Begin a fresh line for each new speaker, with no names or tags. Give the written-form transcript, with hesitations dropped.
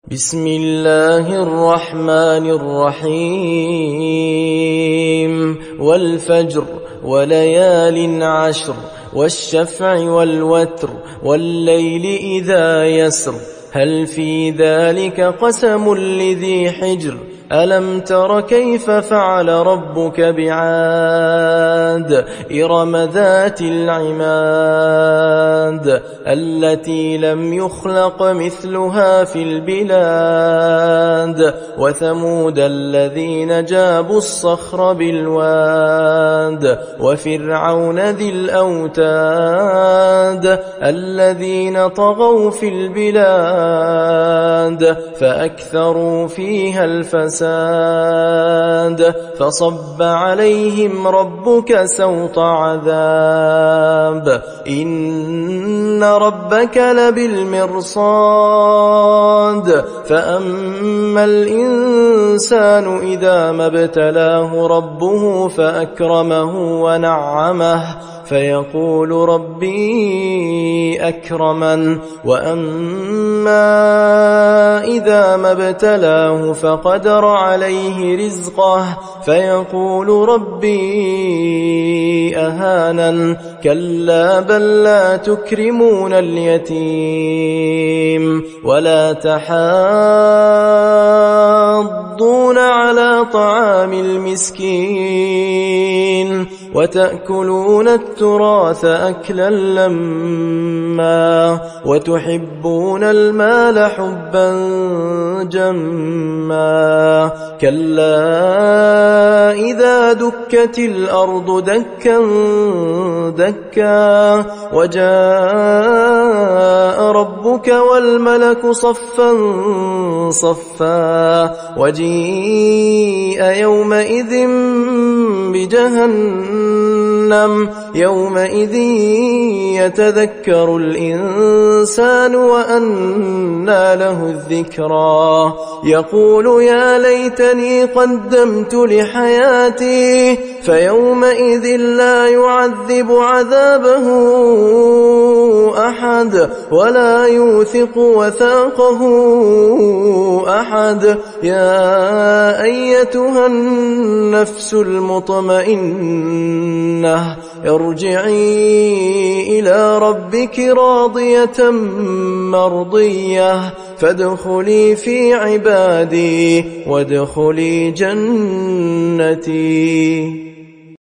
بسم الله الرحمن الرحيم والفجر وليال عشر والشفع والوتر والليل إذا يسر هل في ذلك قسم لذي حجر ألم تر كيف فعل ربك بعاد إرم ذات العماد التي لم يخلق مثلها في البلاد وثمود الذين جابوا الصخر بالواد وفرعون ذي الأوتاد الذين طغوا في البلاد فأكثروا فيها الفساد فصب عليهم ربك سوط عذاب إن ربك لبالمرصاد فأما الإنسان إذا ما ابتلاه ربه فأكرمه ونعمه فيقول ربي أكرمن وأما إذا ما ابتلاه فقدر عليه رزقه فيقول ربي أهانن كلا بل لا تكرمون اليتيم ولا تحاضون على طعام المسكين وتأكلون التراث أكلا لما وتحبون المال حبا جما كلا إذا دكت الأرض دكا دكا وجاء ربك والملك صفا صفا وجيء يومئذ بجهنم يومئذ يتذكر الإنسان وأنى له الذكرى يقول يا ليتني قدمت لحياتي فيومئذ لا يعذب عذابه أحد ولا يوثق وثاقه أحد يا أيتها النفس المطمئنة ارجعي إلى ربك راضية مرضية فادخلي في عبادي وادخلي جنتي.